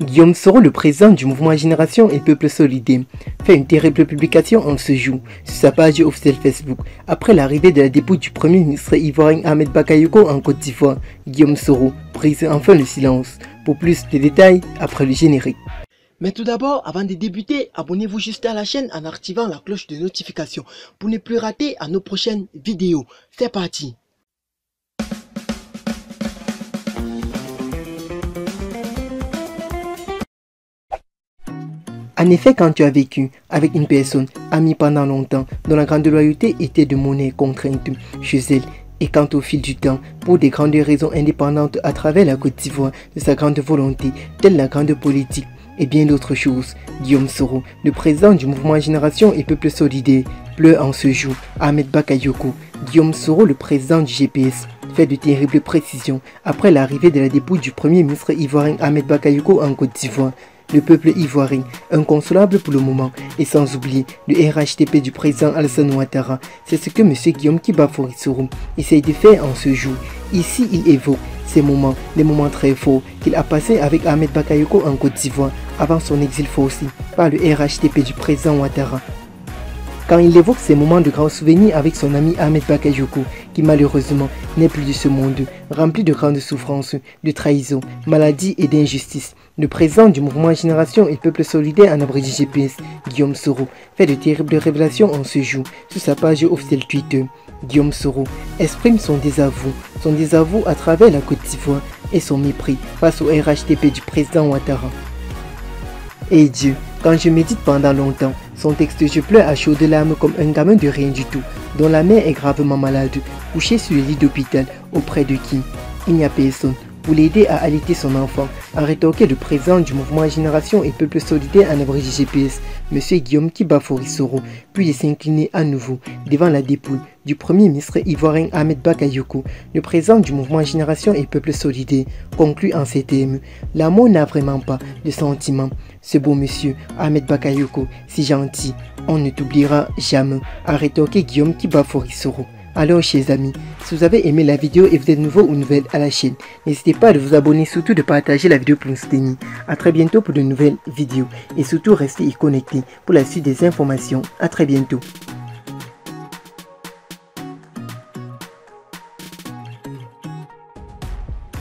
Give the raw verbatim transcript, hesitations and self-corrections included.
Guillaume Soro, le président du mouvement Génération et Peuple Solidaire, fait une terrible publication en ce jour sur sa page officielle Facebook. Après l'arrivée de la dépouille du premier ministre ivoirien Ahmed Bakayoko en Côte d'Ivoire, Guillaume Soro brise enfin le silence. Pour plus de détails, après le générique. Mais tout d'abord, avant de débuter, abonnez-vous juste à la chaîne en activant la cloche de notification pour ne plus rater à nos prochaines vidéos. C'est parti! En effet, quand tu as vécu avec une personne amie pendant longtemps, dont la grande loyauté était de monnaie contrainte chez elle, et quand au fil du temps, pour des grandes raisons indépendantes à travers la Côte d'Ivoire, de sa grande volonté, telle la grande politique et bien d'autres choses, Guillaume Soro, le président du mouvement Génération et Peuple Solidaire, pleure en ce jour Ahmed Bakayoko. Guillaume Soro, le président du G P S, fait de terribles précisions après l'arrivée de la dépouille du premier ministre ivoirien Ahmed Bakayoko en Côte d'Ivoire. Le peuple ivoirien, inconsolable pour le moment, et sans oublier le R H T P du président Alassane Ouattara. C'est ce que M. Guillaume Kibafory Soro essaye de faire en ce jour. Ici, il évoque ces moments, des moments très forts qu'il a passés avec Ahmed Bakayoko en Côte d'Ivoire avant son exil forcé par le R H T P du président Ouattara. Quand il évoque ces moments de grands souvenirs avec son ami Ahmed Bakayoko, qui malheureusement n'est plus de ce monde, rempli de grandes souffrances, de trahison, maladie et d'injustice, le président du mouvement Génération et Peuple Solidaire en abrégé G P S, Guillaume Soro, fait de terribles révélations en ce jour sur sa page officielle Twitter. Guillaume Soro exprime son désavou, son désavou à travers la Côte d'Ivoire et son mépris face au R H T P du président Ouattara. Et Dieu, quand je médite pendant longtemps, son texte je pleure à chaudes larmes comme un gamin de rien du tout, dont la mère est gravement malade, couché sur le lit d'hôpital, auprès de qui il n'y a personne pour l'aider à allaiter son enfant, a rétorqué le président du mouvement Génération et Peuple Solidaire en abrégé G P S, M. Guillaume Kibafory Soro, puis de s'incliner à nouveau devant la dépouille du premier ministre ivoirien Ahmed Bakayoko. Le président du mouvement Génération et Peuple Solidaire conclut en ces termes: l'amour n'a vraiment pas de sentiment. Ce beau monsieur Ahmed Bakayoko, si gentil, on ne t'oubliera jamais, a rétorqué Guillaume Kibafory Soro. Alors chers amis, si vous avez aimé la vidéo et vous êtes nouveau ou nouvelle à la chaîne, n'hésitez pas à vous abonner, surtout de partager la vidéo pour nous soutenir. A très bientôt pour de nouvelles vidéos et surtout restez connectés pour la suite des informations. A très bientôt.